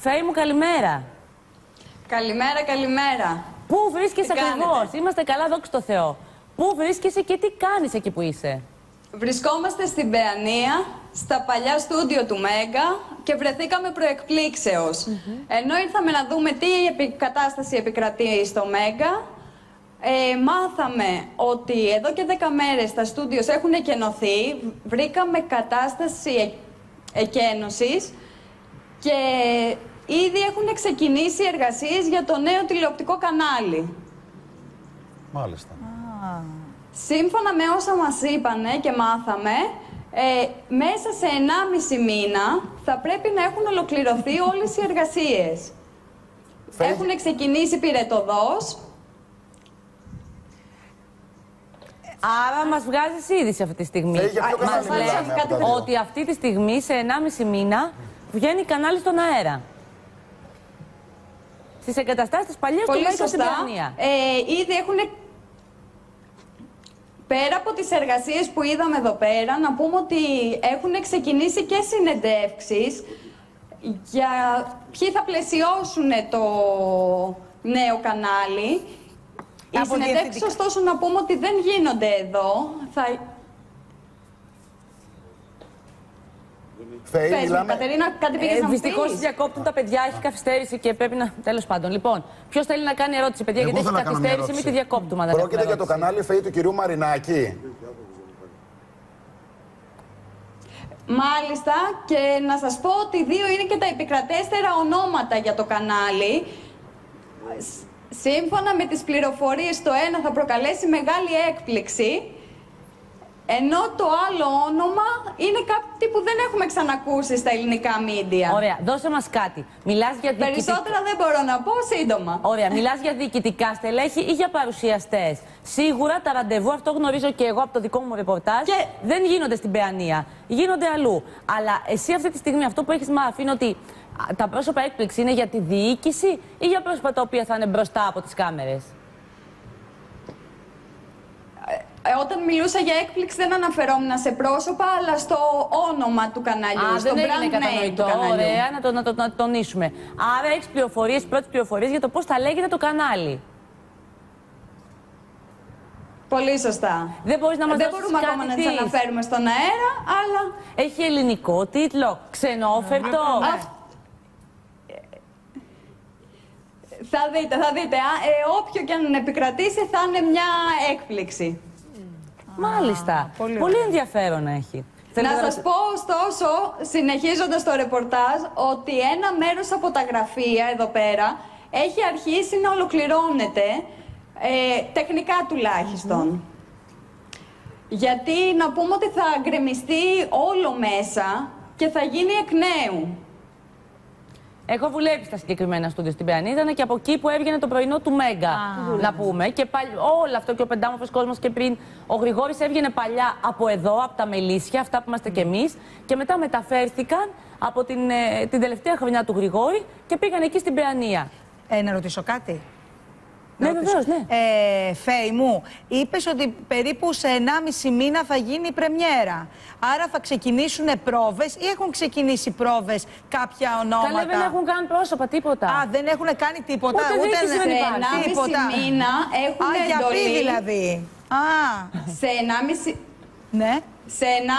Φαίη μου, καλημέρα. Καλημέρα, καλημέρα. Πού βρίσκεσαι ακριβώς? Είμαστε καλά, δόξα τω Θεώ. Πού βρίσκεσαι και τι κάνεις εκεί που είσαι? Βρισκόμαστε στην Παιανία, στα παλιά στούντιο του Μέγκα και βρεθήκαμε προεκπλήξεως. Ενώ ήρθαμε να δούμε τι κατάσταση επικρατεί στο Μέγκα, μάθαμε ότι εδώ και 10 μέρες τα στούντιος έχουν εκενωθεί, βρήκαμε κατάσταση εκένωσης και ήδη έχουν ξεκινήσει εργασίες για το νέο τηλεοπτικό κανάλι. Μάλιστα. Σύμφωνα με όσα μας είπανε και μάθαμε, μέσα σε 1,5 μήνα θα πρέπει να έχουν ολοκληρωθεί όλες οι εργασίες. Έχουν ξεκινήσει πυρετοδός. Άρα μας βγάζεις είδηση αυτή τη στιγμή. Μας λέει ότι αυτή τη στιγμή σε 1,5 μήνα βγαίνει κανάλι στον αέρα. Στις εγκαταστάσεις της παλιάς του Μέγκα στην Παιανία. Ήδη έχουν... Πέρα από τις εργασίες που είδαμε εδώ πέρα, να πούμε ότι έχουν ξεκινήσει και συνεντεύξεις για ποιοι θα πλαισιώσουν το νέο κανάλι. Οι συνεντεύξεις, ωστόσο, να πούμε ότι δεν γίνονται εδώ. Φαίη, μιλάμε... Κατερίνα, κάτι πήγες να μου πεις? Δυστυχώς διακόπτουν τα παιδιά, έχει καθυστέρηση και πρέπει να... Τέλος πάντων. Λοιπόν, ποιος θέλει να κάνει ερώτηση, παιδιά, γιατί έχει καθυστέρηση, μην τη διακόπτουμε. Πρόκειται για το κανάλι Φαίη του κυρίου Μαρινάκη. Μάλιστα, και να σας πω ότι 2 είναι και τα επικρατέστερα ονόματα για το κανάλι. Σύμφωνα με τις πληροφορίες, το ένα θα προκαλέσει μεγάλη έκπληξη, ενώ το άλλο όνομα είναι κάτι που δεν έχουμε ξανακούσει στα ελληνικά μίντια. Ωραία, δώσε μας κάτι. Μιλάς για Περισσότερα δεν μπορώ να πω, σύντομα. Ωραία, μιλάς για διοικητικά στελέχη ή για παρουσιαστές? Σίγουρα τα ραντεβού, αυτό γνωρίζω και εγώ από το δικό μου ρεπορτάζ, δεν γίνονται στην Παιανία, γίνονται αλλού. Αλλά εσύ αυτή τη στιγμή αυτό που έχεις μάθει είναι ότι τα πρόσωπα έκπληξη είναι για τη διοίκηση ή για πρόσωπα τα οποία θα είναι μπροστά από τις κάμερες? Όταν μιλούσα για έκπληξη δεν αναφερόμουν σε πρόσωπα, αλλά στο όνομα του καναλιού, στο brand name του καναλιού. Ωραία, να το τονίσουμε. Άρα έχεις πληροφορίες, πρώτες πληροφορίες για το πώς θα λέγεται το κανάλι. Πολύ σωστά. Δεν μπορείς να μας δεν δώσεις μπορούμε ακόμα να τις αναφέρουμε στον αέρα, αλλά... Έχει ελληνικό τίτλο, ξενόφερτο. Θα δείτε. Όποιο και αν επικρατήσει θα είναι μια έκπληξη. Μάλιστα. Πολύ ενδιαφέρον έχει. Να σας πω, ωστόσο, συνεχίζοντας το ρεπορτάζ, ότι ένα μέρος από τα γραφεία εδώ πέρα έχει αρχίσει να ολοκληρώνεται, τεχνικά τουλάχιστον. Γιατί να πούμε ότι θα γκρεμιστεί όλο μέσα και θα γίνει εκ νέου. Έχω δουλέψει στα συγκεκριμένα στούντιο στην Παιανία, ήταν και από εκεί που έβγαινε το πρωινό του Μέγκα. Να πούμε. Και πάλι, όλο αυτό και ο πεντάμορφος κόσμος και πριν. Ο Γρηγόρης έβγαινε παλιά από εδώ, από τα Μελίσια, αυτά που είμαστε κι εμείς. Και μετά μεταφέρθηκαν από την τελευταία χρονιά του Γρηγόρη και πήγαν εκεί στην Παιανία. Να ρωτήσω κάτι. Ναι, βεβαίως, ναι. Φαίη μου, είπες ότι περίπου σε 1,5 μήνα θα γίνει η πρεμιέρα. Άρα θα ξεκινήσουν πρόβες ή έχουν ξεκινήσει πρόβες κάποια ονόματα? Καλά, δεν έχουν κάνει πρόσωπα, τίποτα. Α, δεν έχουν κάνει τίποτα. Ούτε σε 1,5 μήνα έχουν εντολή. Για δηλαδή. Σε 1,5... Ναι. Σε